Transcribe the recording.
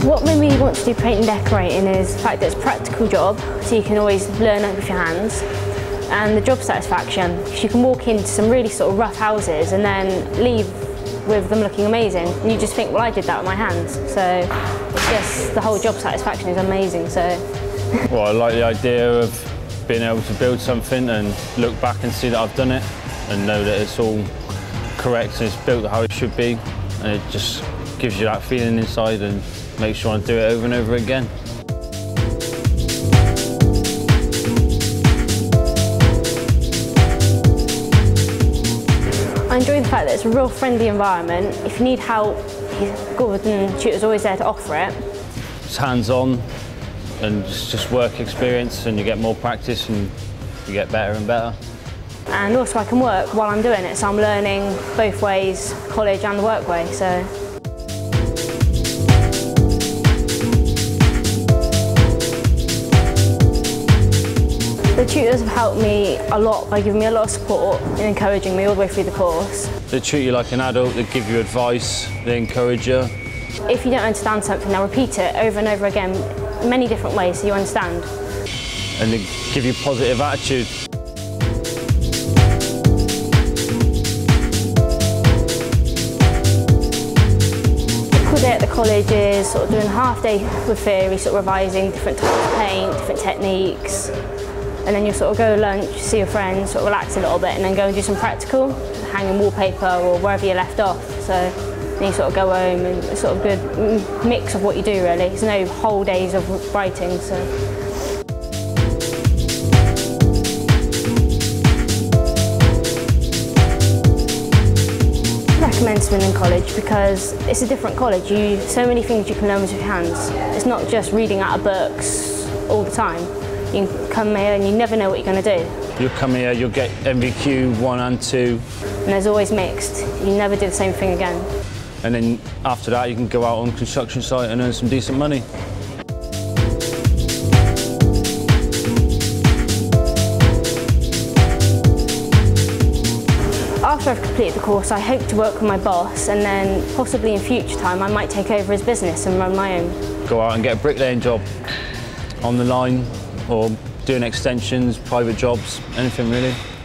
What made me want to do paint and decorating is the fact that it's a practical job, so you can always learn it with your hands, and the job satisfaction, because you can walk into some really sort of rough houses and then leave with them looking amazing, and you just think, well, I did that with my hands. So it's just, the whole job satisfaction is amazing. So. Well, I like the idea of being able to build something and look back and see that I've done it and know that it's all correct and it's built how it should be, and it just gives you that feeling inside and makes you want to do it over and over again. I enjoy the fact that it's a real friendly environment. If you need help, Gordon Tutor's always there to offer it. It's hands-on and it's just work experience, and you get more practice and you get better and better. And also I can work while I'm doing it, so I'm learning both ways, college and the work way. So. The tutors have helped me a lot by giving me a lot of support and encouraging me all the way through the course. They treat you like an adult, they give you advice, they encourage you. If you don't understand something, they'll repeat it over and over again, many different ways so you understand. And they give you positive attitude. The day at the college is sort of doing a half day with theory, sort of revising different types of paint, different techniques. And then you sort of go to lunch, see your friends, sort of relax a little bit, and then go and do some practical, hanging wallpaper or wherever you left off. So then you sort of go home, and it's sort of a good mix of what you do really. There's no whole days of writing. So. I recommend Swindon College because it's a different college. So many things you can learn with your hands. It's not just reading out of books all the time. You can come here and you never know what you're going to do. You'll come here, you'll get MVQ 1 and 2. And there's always mixed. You never do the same thing again. And then after that you can go out on construction site and earn some decent money. After I've completed the course, I hope to work with my boss, and then possibly in future time I might take over his business and run my own. Go out and get a bricklaying job on the line, or doing extensions, private jobs, anything really.